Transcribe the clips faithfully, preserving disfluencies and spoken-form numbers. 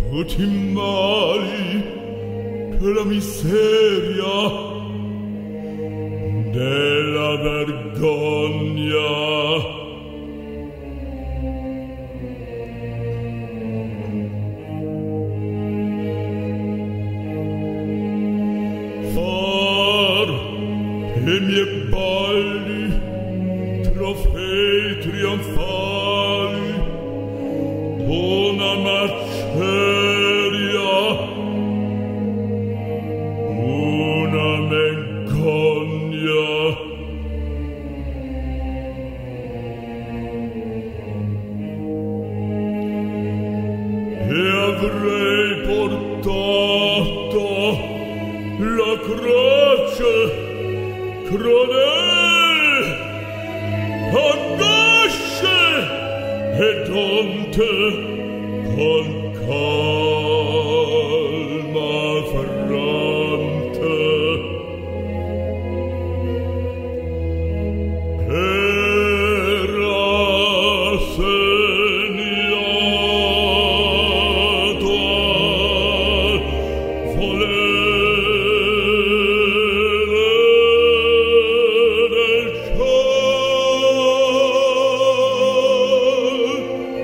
tutti i mali che la miseria della vergogna. Far i miei balli trofei trionfali una maceria, una menzogna. E avrei portato la croce crudele, angosce e donte con calma ferrante. Era segnato al volere del cielo.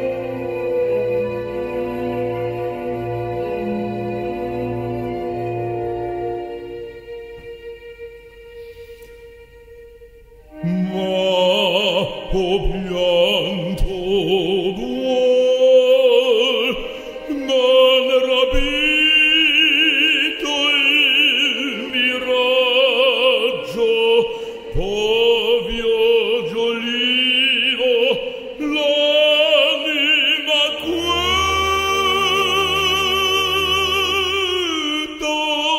Ma o pianto duol non rapito il miraggio, ovvio giolivo l'anima quieto.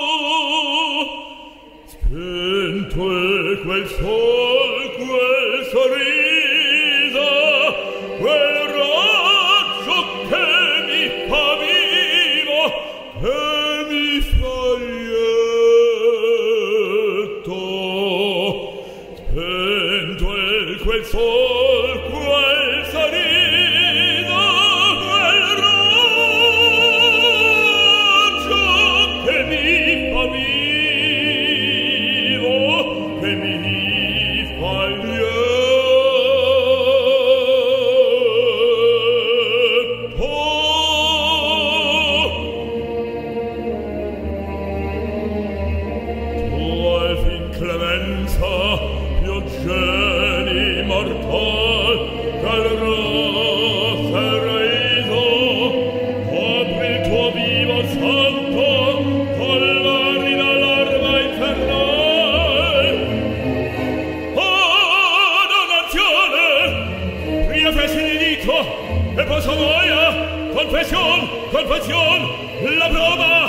Spento è quel sol, quel sorriso, quel raggio che mi fa vivo, che mi fa lieto. Spento è quel sol, quel sorriso, quel raggio che mi fa vivo, che mi fa lieto. Tua fin clemenza, io geni mortal, dal rosse reiso, apri il tuo vivo santo, con l'arida larva infernal. Oh, donazione, pria feci di dito, e posso noia, confession, confession, la prova